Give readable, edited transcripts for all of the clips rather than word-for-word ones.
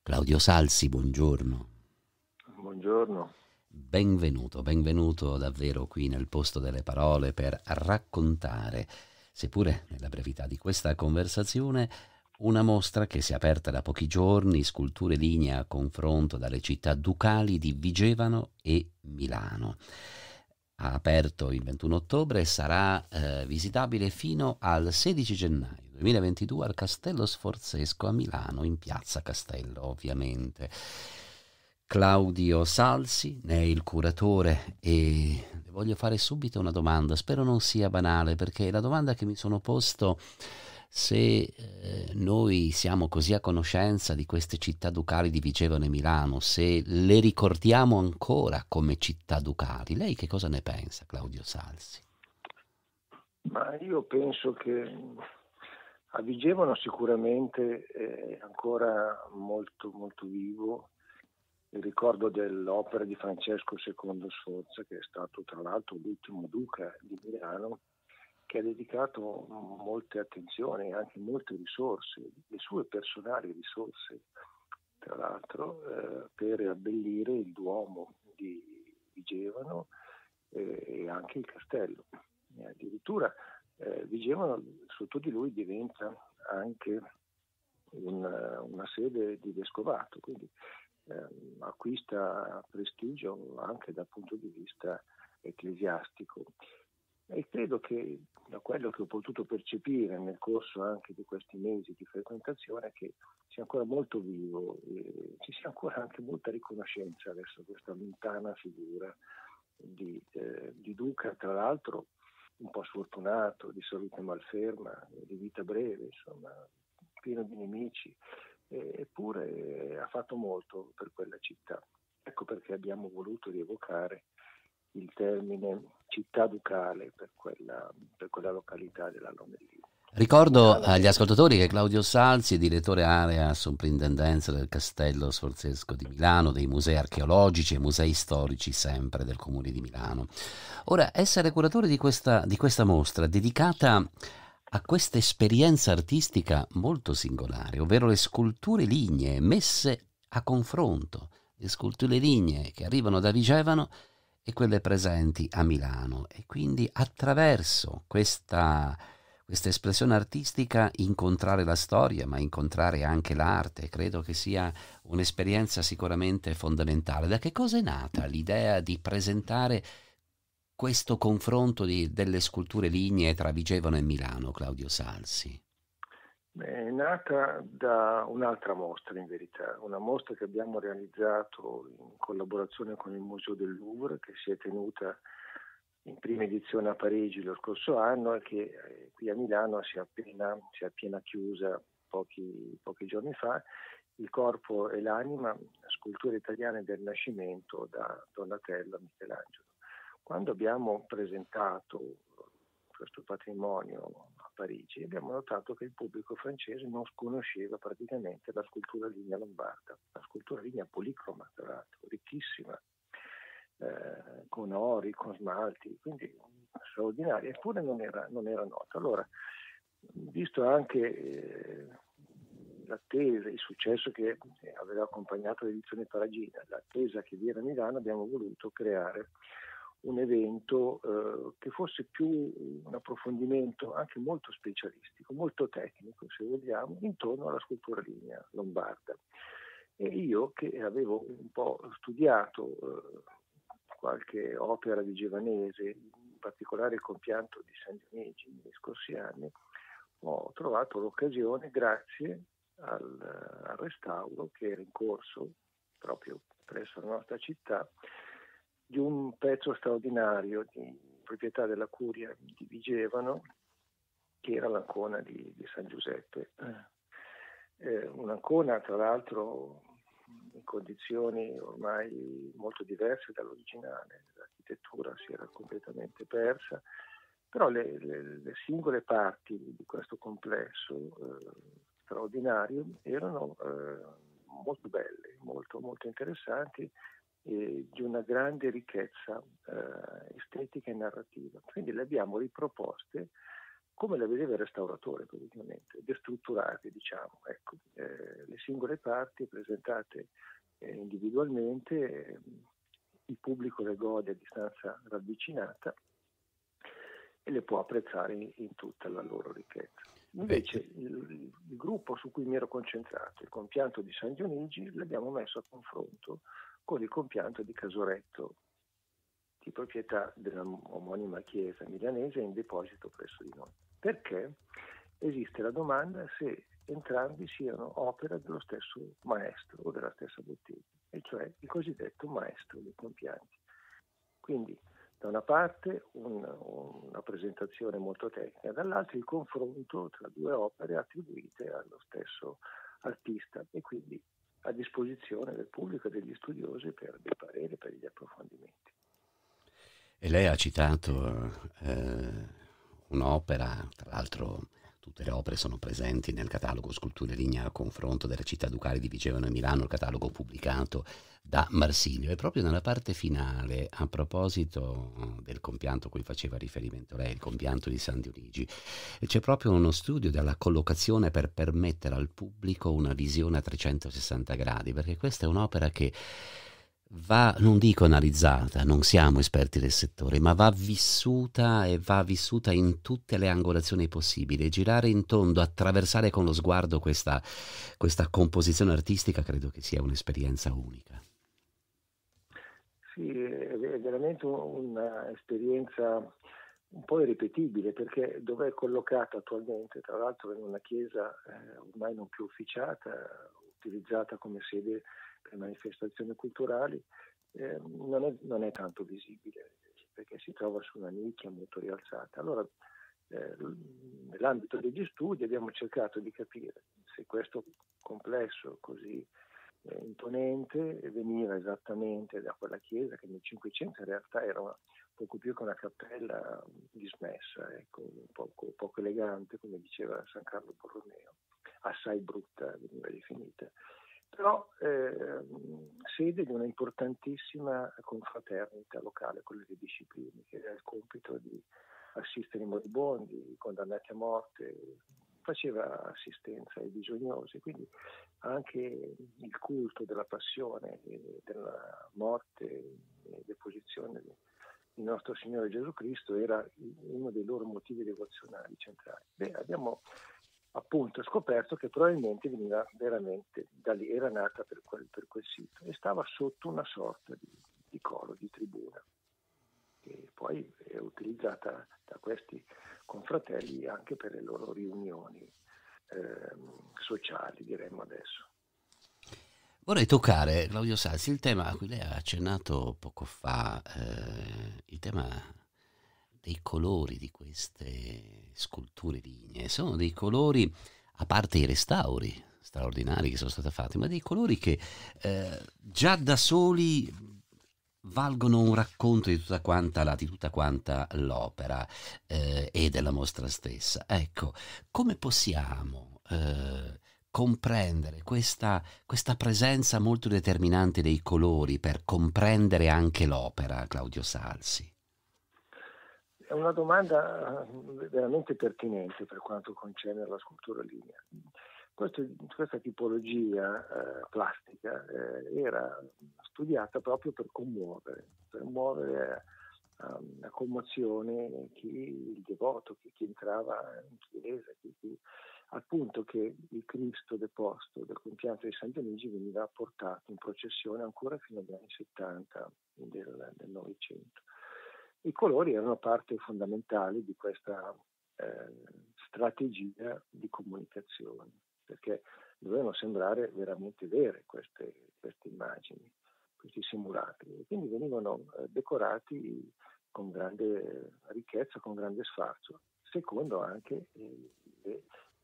Claudio Salsi, buongiorno. Buongiorno. Benvenuto davvero qui nel posto delle parole per raccontare, seppure nella brevità di questa conversazione, una mostra che si è aperta da pochi giorni, sculture lignee a confronto dalle città ducali di Vigevano e Milano. Ha aperto il 21 ottobre e sarà visitabile fino al 16 gennaio 2022 al Castello Sforzesco a Milano, in piazza Castello ovviamente. Claudio Salsi ne è il curatore e le voglio fare subito una domanda, spero non sia banale perché è la domanda che mi sono posto se noi siamo così a conoscenza di queste città ducali di Vigevano e Milano, se le ricordiamo ancora come città ducali. Lei che cosa ne pensa, Claudio Salsi? Ma io penso che a Vigevano sicuramente è ancora molto, molto vivo il ricordo dell'opera di Francesco II Sforza, che è stato tra l'altro l'ultimo duca di Milano, che ha dedicato molte attenzioni e anche molte risorse, le sue personali risorse, tra l'altro, per abbellire il Duomo di Vigevano e anche il castello. E addirittura Vigevano sotto di lui diventa anche una sede di vescovato, quindi acquista prestigio anche dal punto di vista ecclesiastico. E credo che da quello che ho potuto percepire nel corso anche di questi mesi di frequentazione che sia ancora molto vivo, ci sia ancora anche molta riconoscenza verso questa lontana figura di duca, tra l'altro un po' sfortunato, di salute malferma, di vita breve, insomma, pieno di nemici, eppure ha fatto molto per quella città. Ecco perché abbiamo voluto rievocare il termine città ducale per quella località della Lomellina. Ricordo Milano agli che ascoltatori che Claudio Salsi è direttore area soprintendenza del Castello Sforzesco di Milano, dei musei archeologici e musei storici sempre del Comune di Milano. Ora, essere curatore di questa mostra dedicata a questa esperienza artistica molto singolare, ovvero le sculture lignee messe a confronto, le sculture lignee che arrivano da Vigevano e quelle presenti a Milano e quindi attraverso questa espressione artistica incontrare la storia, ma incontrare anche l'arte. Credo che sia un'esperienza sicuramente fondamentale. Da che cosa è nata l'idea di presentare questo confronto delle sculture lignee tra Vigevano e Milano, Claudio Salsi? è nata da un'altra mostra, in verità, una mostra che abbiamo realizzato in collaborazione con il Museo del Louvre, che si è tenuta in prima edizione a Parigi lo scorso anno e che qui a Milano si è appena chiusa pochi giorni fa. Il corpo e l'anima, sculture italiane del Rinascimento da Donatello a Michelangelo. Quando abbiamo presentato questo patrimonio a Parigi abbiamo notato che il pubblico francese non conosceva praticamente la scultura lignea lombarda, la scultura lignea policroma, tra l'altro, ricchissima, con ori, con smalti, quindi straordinaria, eppure non era nota. Allora, visto anche l'attesa, il successo che aveva accompagnato l'edizione parigina, l'attesa che vi era a Milano, abbiamo voluto creare un evento che fosse più un approfondimento anche molto specialistico, molto tecnico se vogliamo, intorno alla scultura lignea lombarda. E io che avevo un po' studiato qualche opera vigevanese, in particolare il compianto di San Dionigi negli scorsi anni, ho trovato l'occasione grazie al restauro che era in corso proprio presso la nostra città di un pezzo straordinario di proprietà della Curia di Vigevano, che era l'Ancona di San Giuseppe. Un'Ancona, tra l'altro, in condizioni ormai molto diverse dall'originale, l'architettura si era completamente persa, però le singole parti di questo complesso straordinario erano molto belle, molto, molto interessanti, di una grande ricchezza estetica e narrativa. Quindi le abbiamo riproposte come la vedeva il restauratore praticamente, destrutturate, diciamo, ecco, le singole parti presentate individualmente, il pubblico le gode a distanza ravvicinata e le può apprezzare in tutta la loro ricchezza. Invece il gruppo su cui mi ero concentrato, il compianto di San Dionigi, l'abbiamo messo a confronto con il compianto di Casoretto, di proprietà della omonima chiesa milanese in deposito presso di noi. Perché esiste la domanda se entrambi siano opera dello stesso maestro o della stessa bottega, e cioè il cosiddetto maestro dei compianti. Quindi da una parte una presentazione molto tecnica, dall'altra il confronto tra due opere attribuite allo stesso artista e quindi a disposizione del pubblico e degli studiosi per dei pareri, per gli approfondimenti. E lei ha citato un'opera, tra l'altro tutte le opere sono presenti nel catalogo Sculture Lignee a confronto delle città ducali di Vigevano e Milano, il catalogo pubblicato da Marsilio. E proprio nella parte finale, a proposito del compianto a cui faceva riferimento lei, il compianto di San Dionigi, c'è proprio uno studio della collocazione per permettere al pubblico una visione a 360 gradi, perché questa è un'opera che va, non dico analizzata, non siamo esperti del settore, ma va vissuta e va vissuta in tutte le angolazioni possibili. Girare in tondo, attraversare con lo sguardo questa composizione artistica, credo che sia un'esperienza unica. Sì, è veramente un'esperienza un po' irripetibile, perché dove è collocata attualmente, tra l'altro in una chiesa ormai non più officiata, utilizzata come sede per manifestazioni culturali, non è tanto visibile, perché si trova su una nicchia molto rialzata. Allora, nell'ambito degli studi abbiamo cercato di capire se questo complesso così imponente veniva esattamente da quella chiesa che nel Cinquecento in realtà era poco più che una cappella dismessa, ecco, poco elegante, come diceva San Carlo Borromeo, assai brutta veniva definita, però sede di una importantissima confraternita locale, quella dei disciplini, che era il compito di assistere i moribondi, i condannati a morte, faceva assistenza ai bisognosi, quindi anche il culto della passione, della morte e deposizione di nostro Signore Gesù Cristo era uno dei loro motivi devozionali centrali. Abbiamo appunto scoperto che probabilmente veniva veramente da lì, era nata per quel sito e stava sotto una sorta di coro, di tribuna, che poi è utilizzata da questi confratelli anche per le loro riunioni sociali, diremmo adesso. Vorrei toccare, Claudio Salsi, il tema a cui lei ha accennato poco fa, il tema dei colori di queste sculture lignee. Sono dei colori, a parte i restauri straordinari che sono stati fatti, ma dei colori che già da soli valgono un racconto di tutta quanta l'opera e della mostra stessa. Ecco, come possiamo comprendere questa presenza molto determinante dei colori per comprendere anche l'opera, Claudio Salsi? È una domanda veramente pertinente per quanto concerne la scultura lignea. Questa tipologia plastica era studiata proprio per muovere a commozione il devoto, chi entrava in chiesa, al punto che il Cristo deposto del compianto di San Dionigi veniva portato in processione ancora fino agli anni 70 del Novecento. I colori erano parte fondamentale di questa strategia di comunicazione, perché dovevano sembrare veramente vere queste immagini, questi simulacri, e quindi venivano decorati con grande ricchezza, con grande sfarzo, secondo anche le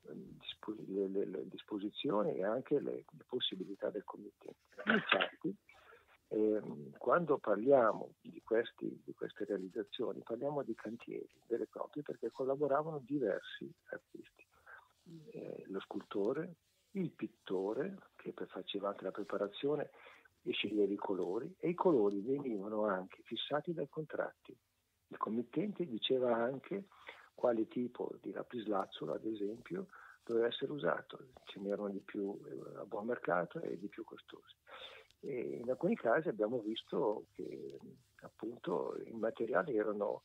disposizioni e anche le possibilità del committente. Infatti, quando parliamo di queste realizzazioni, parliamo di cantieri veri e propri, perché collaboravano diversi artisti, lo scultore, il pittore che faceva anche la preparazione e sceglieva i colori, e i colori venivano anche fissati dai contratti. Il committente diceva anche quale tipo di lapislazzolo, ad esempio, doveva essere usato. Ce n'erano di più a buon mercato e di più costosi. E in alcuni casi abbiamo visto che appunto i materiali erano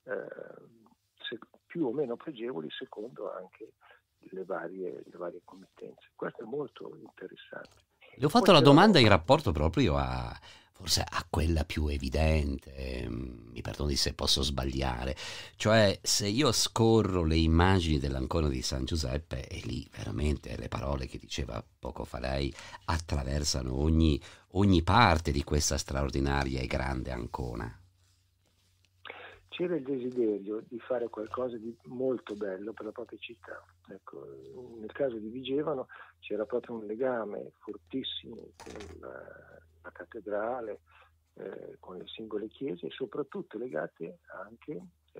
più o meno pregevoli secondo anche le varie committenze. Questo è molto interessante. Le ho Poi fatto la c'erano... domanda in rapporto proprio forse a quella più evidente, mi perdoni se posso sbagliare, cioè se io scorro le immagini dell'Ancona di San Giuseppe e lì veramente le parole che diceva poco fa lei attraversano ogni parte di questa straordinaria e grande Ancona. C'era il desiderio di fare qualcosa di molto bello per la propria città. Ecco, nel caso di Vigevano c'era proprio un legame fortissimo con la cattedrale, con le singole chiese e soprattutto legate anche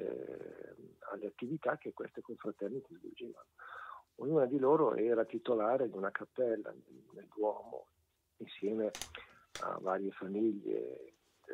alle attività che queste confraternite svolgevano. Ognuna di loro era titolare di una cappella nel Duomo insieme a varie famiglie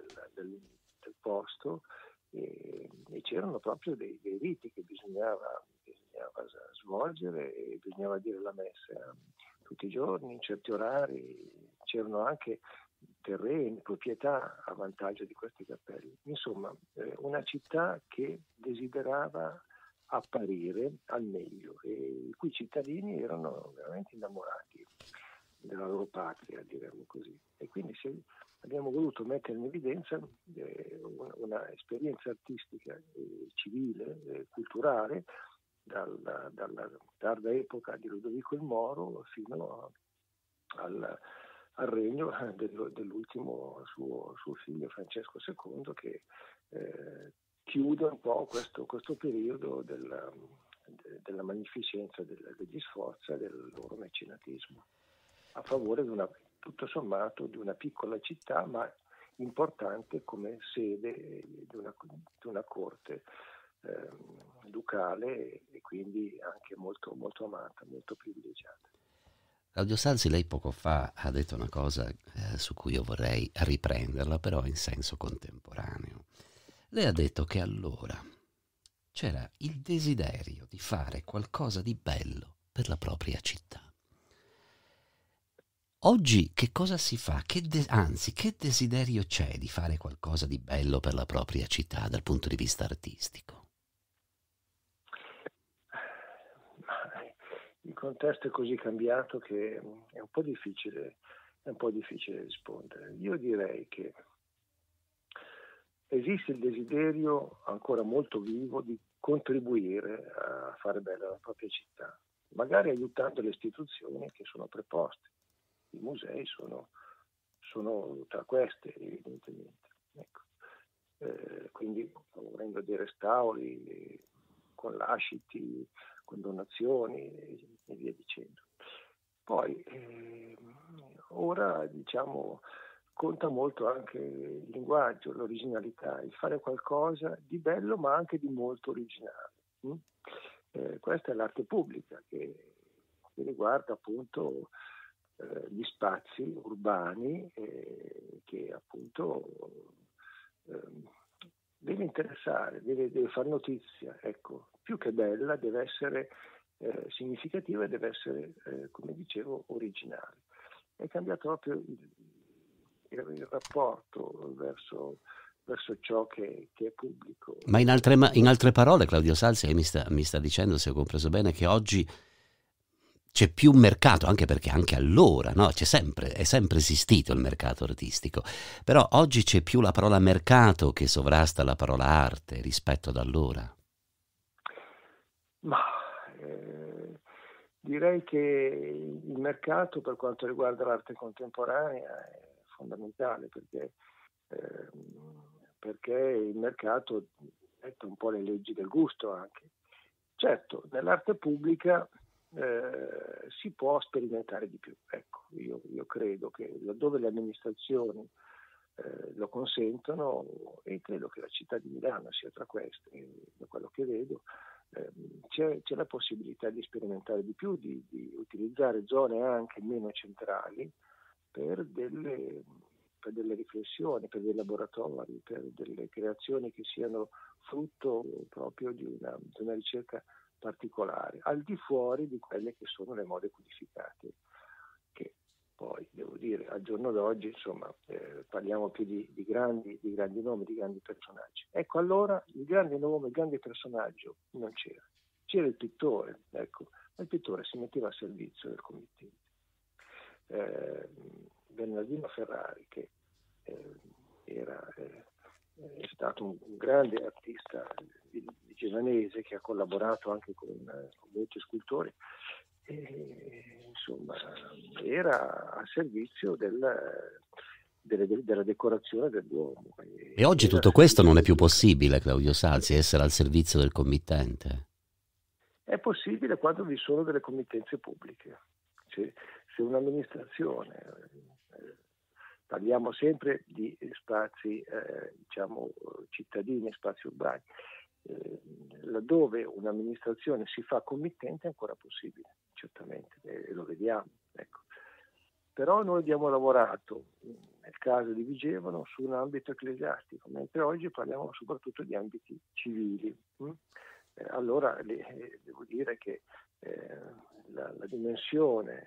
del posto. E c'erano proprio dei riti che bisognava svolgere e bisognava dire la messa tutti i giorni, in certi orari, c'erano anche terreni, proprietà a vantaggio di queste cappelle. Insomma, una città che desiderava apparire al meglio e i cui cittadini erano veramente innamorati della loro patria, diremmo così. E quindi abbiamo voluto mettere in evidenza una esperienza artistica, civile, culturale, dalla tarda epoca di Ludovico il Moro fino al regno dell'ultimo suo figlio Francesco II, che chiude un po' questo periodo della magnificenza degli Sforza e del loro mecenatismo a favore tutto sommato di una piccola città ma importante come sede di una corte ducale e quindi anche molto, molto amata, molto privilegiata. Claudio Salsi, lei poco fa ha detto una cosa su cui io vorrei riprenderla, però in senso contemporaneo. Lei ha detto che allora c'era il desiderio di fare qualcosa di bello per la propria città. Oggi che cosa si fa? Anzi, che desiderio c'è di fare qualcosa di bello per la propria città dal punto di vista artistico? Il contesto è così cambiato che è un po' difficile rispondere. Io direi che esiste il desiderio ancora molto vivo di contribuire a fare bella la propria città, magari aiutando le istituzioni che sono preposte. I musei sono tra queste, evidentemente. Ecco. Quindi favorendo dei restauri, con lasciti, con donazioni e via dicendo. Poi ora diciamo conta molto anche il linguaggio, l'originalità, il fare qualcosa di bello ma anche di molto originale. Questa è l'arte pubblica che riguarda appunto gli spazi urbani che appunto deve interessare, deve far notizia, ecco, più che bella deve essere significativa e deve essere, come dicevo, originale. È cambiato proprio il rapporto verso ciò che è pubblico. Ma in altre parole, Claudio Salsi mi sta dicendo, se ho compreso bene, che oggi c'è più mercato, anche perché anche allora, no? È sempre esistito il mercato artistico, però oggi c'è più la parola mercato che sovrasta la parola arte rispetto ad allora. Ma direi che il mercato per quanto riguarda l'arte contemporanea è fondamentale perché il mercato detta un po' le leggi del gusto anche. Certo, nell'arte pubblica si può sperimentare di più. Ecco, io credo che laddove le amministrazioni lo consentono, e credo che la città di Milano sia tra queste, da quello che vedo, c'è la possibilità di sperimentare di più, di utilizzare zone anche meno centrali per per delle riflessioni, per dei laboratori, per delle creazioni che siano frutto proprio di una ricerca particolare, al di fuori di quelle che sono le mode codificate, che poi devo dire al giorno d'oggi insomma parliamo più di grandi nomi, di grandi personaggi. Ecco, allora il grande nome, il grande personaggio non c'era il pittore, ecco, ma il pittore si metteva a servizio del committente. Bernardino Ferrari, che è stato un grande artista di genovese che ha collaborato anche con molti scultori, insomma era a servizio della decorazione dell'uomo. E oggi tutto questo non è più possibile, Claudio Salsi, essere al servizio del committente? È possibile quando vi sono delle committenze pubbliche. Se un'amministrazione, parliamo sempre di spazi cittadini, spazi urbani, laddove un'amministrazione si fa committente è ancora possibile, certamente, e lo vediamo. Ecco. Però noi abbiamo lavorato, nel caso di Vigevano, su un ambito ecclesiastico, mentre oggi parliamo soprattutto di ambiti civili. Allora devo dire che la dimensione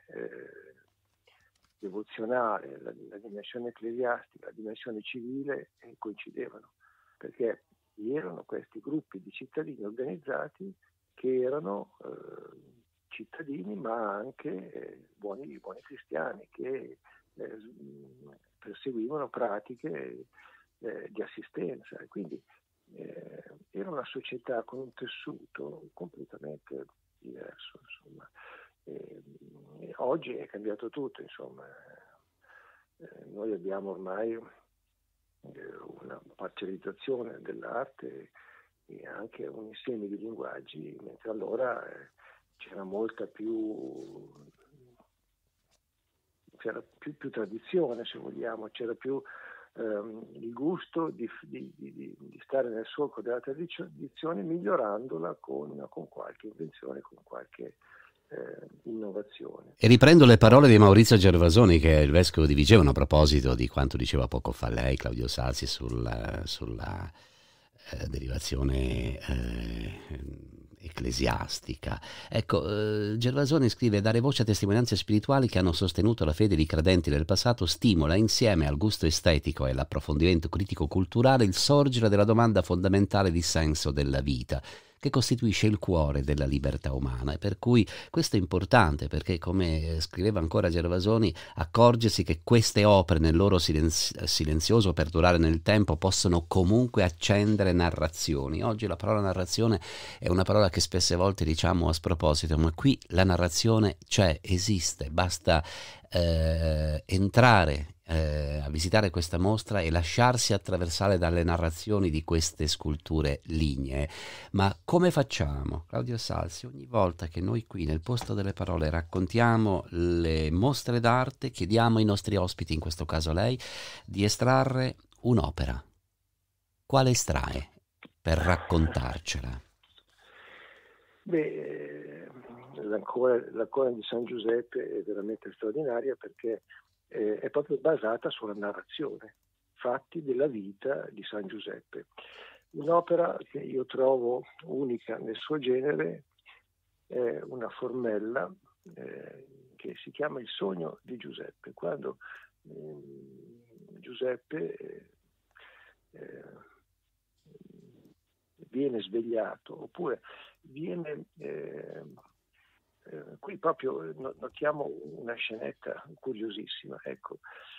devozionale, la dimensione ecclesiastica, la dimensione civile coincidevano, perché vi erano questi gruppi di cittadini organizzati che erano cittadini ma anche buoni cristiani che perseguivano pratiche di assistenza, e quindi era una società con un tessuto completamente diverso, insomma. Oggi è cambiato tutto, insomma. Noi abbiamo ormai una parcellizzazione dell'arte e anche un insieme di linguaggi, mentre allora c'era più tradizione, se vogliamo, c'era più il gusto di stare nel solco della tradizione, migliorandola con qualche invenzione, con qualche innovazione. E riprendo le parole di Maurizio Gervasoni, che è il vescovo di Vigevano, a proposito di quanto diceva poco fa lei, Claudio Salsi, sulla derivazione ecclesiastica. Ecco, Gervasoni scrive: dare voce a testimonianze spirituali che hanno sostenuto la fede di credenti del passato stimola, insieme al gusto estetico e all'approfondimento critico-culturale, il sorgere della domanda fondamentale di senso della vita, che costituisce il cuore della libertà umana. E per cui questo è importante, perché, come scriveva ancora Gervasoni, accorgersi che queste opere nel loro silenzioso perdurare nel tempo possono comunque accendere narrazioni. Oggi la parola narrazione è una parola che spesse volte diciamo a sproposito, ma qui la narrazione c'è, esiste, basta entrare a visitare questa mostra e lasciarsi attraversare dalle narrazioni di queste sculture lignee. Ma come facciamo, Claudio Salsi, ogni volta che noi qui nel Posto delle Parole raccontiamo le mostre d'arte, chiediamo ai nostri ospiti, in questo caso lei, di estrarre un'opera? Quale estrae per raccontarcela? L'Ancona di San Giuseppe è veramente straordinaria, perché è proprio basata sulla narrazione, fatti della vita di San Giuseppe. Un'opera che io trovo unica nel suo genere, è una formella che si chiama Il sogno di Giuseppe. Quando Giuseppe viene svegliato, oppure viene qui proprio notiamo una scenetta curiosissima, ecco.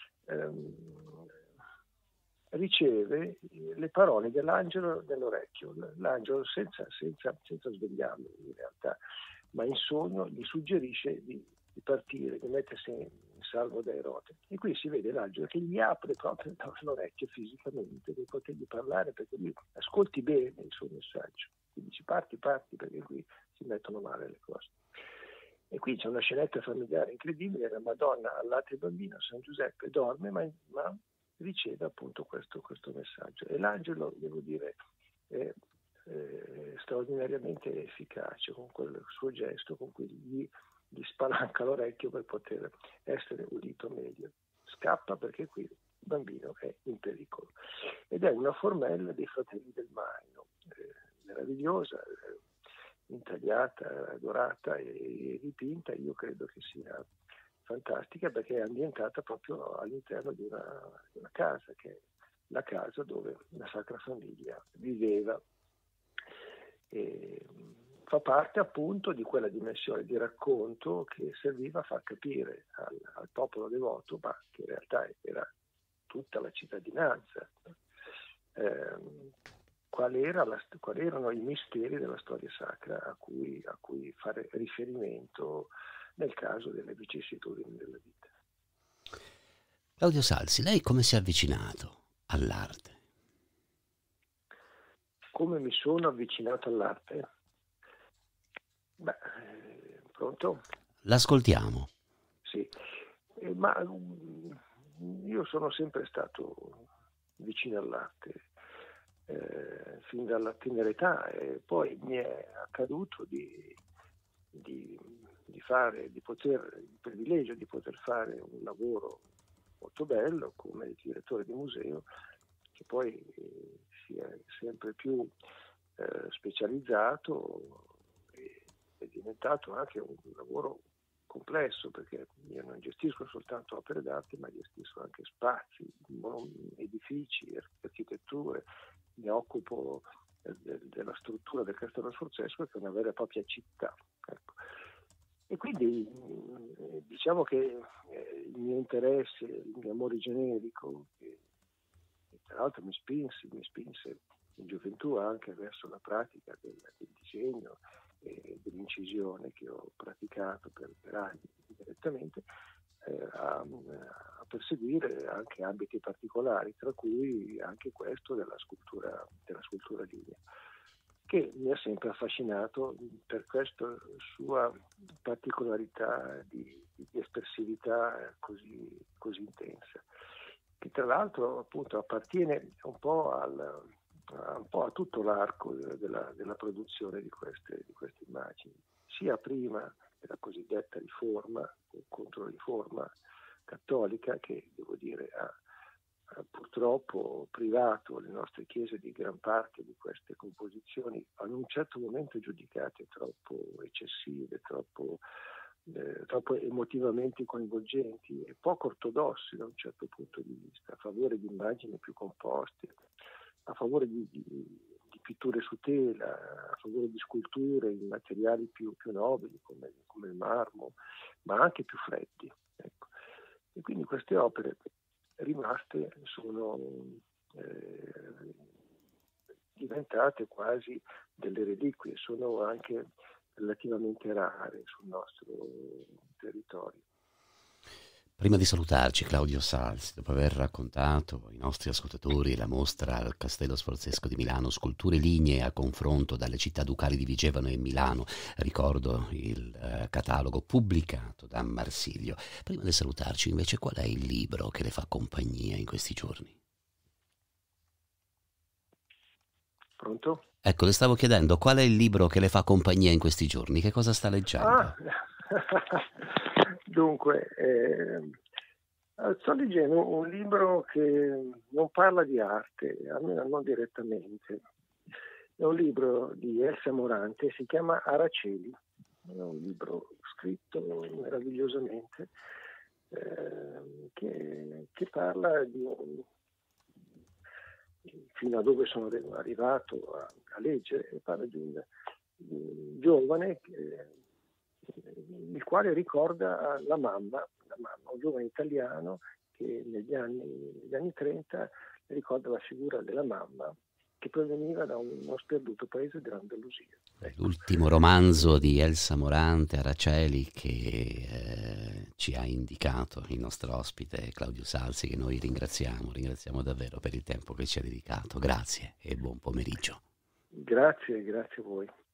Riceve le parole dell'angelo nell'orecchio, l'angelo senza svegliarlo in realtà, ma in sogno gli suggerisce di partire, di mettersi in salvo da Erode. E qui si vede l'angelo che gli apre proprio l'orecchio fisicamente per potergli parlare, perché lui ascolti bene il suo messaggio. Quindi dici parti, perché qui si mettono male le cose. E qui c'è una scenetta familiare incredibile: la Madonna all'altro il bambino, San Giuseppe dorme ma riceve appunto questo messaggio, e l'angelo, devo dire, è straordinariamente efficace con quel suo gesto con cui gli spalanca l'orecchio per poter essere udito meglio. Scappa perché qui bambino è in pericolo. Ed è una formella dei Fratelli del Maino, meravigliosa, intagliata, dorata e dipinta. Io credo che sia fantastica perché è ambientata proprio all'interno di una casa, che è la casa dove la Sacra Famiglia viveva. E fa parte appunto di quella dimensione di racconto che serviva a far capire al popolo devoto, ma che in realtà era tutta la cittadinanza, quali erano i misteri della storia sacra a cui fare riferimento nel caso delle vicissitudini della vita. Claudio Salsi, lei come si è avvicinato all'arte? Come mi sono avvicinato all'arte? Beh, pronto? L'ascoltiamo. Sì, ma io sono sempre stato vicino all'arte, fin dalla tenera età, e poi mi è accaduto il privilegio di poter fare un lavoro molto bello come direttore di museo, che poi si è sempre più specializzato, e è diventato anche un lavoro complesso, perché io non gestisco soltanto opere d'arte, ma gestisco anche spazi, edifici, architetture, mi occupo della struttura del Castello Sforzesco, che è una vera e propria città. Ecco. E quindi diciamo che il mio interesse, il mio amore generico, che tra l'altro mi spinse in gioventù anche verso la pratica del disegno e dell'incisione, che ho praticato per anni direttamente, a perseguire anche ambiti particolari, tra cui anche questo della scultura lignea, che mi ha sempre affascinato per questa sua particolarità di espressività così intensa, che tra l'altro appunto appartiene un po' a tutto l'arco della produzione di queste immagini, sia prima della cosiddetta riforma o controriforma cattolica, che devo dire ha purtroppo privato le nostre chiese di gran parte di queste composizioni, ad un certo momento giudicate troppo eccessive, troppo emotivamente coinvolgenti e poco ortodossi da un certo punto di vista, a favore di immagini più composte, a favore di pitture su tela, a favore di sculture in materiali più nobili come il marmo, ma anche più freddi. Ecco. E quindi queste opere rimaste sono diventate quasi delle reliquie, sono anche relativamente rare sul nostro territorio. Prima di salutarci, Claudio Salsi, dopo aver raccontato ai nostri ascoltatori la mostra al Castello Sforzesco di Milano, sculture lignee a confronto dalle città ducali di Vigevano e Milano, ricordo il catalogo pubblicato da Marsilio. Prima di salutarci, invece, qual è il libro che le fa compagnia in questi giorni? Pronto? Ecco, le stavo chiedendo qual è il libro che le fa compagnia in questi giorni, che cosa sta leggendo? Dunque, sto leggendo un libro che non parla di arte, almeno non direttamente. È un libro di Elsa Morante, si chiama Araceli, è un libro scritto meravigliosamente, che parla fino a dove sono arrivato a leggere, parla di un giovane il quale ricorda la mamma, un giovane italiano che negli anni 30 ricorda la figura della mamma, che proveniva da uno sperduto paese dell'Andalusia. L'ultimo romanzo di Elsa Morante, Araceli, che ci ha indicato il nostro ospite Claudio Salsi, che noi ringraziamo davvero per il tempo che ci ha dedicato. Grazie e buon pomeriggio. Grazie a voi.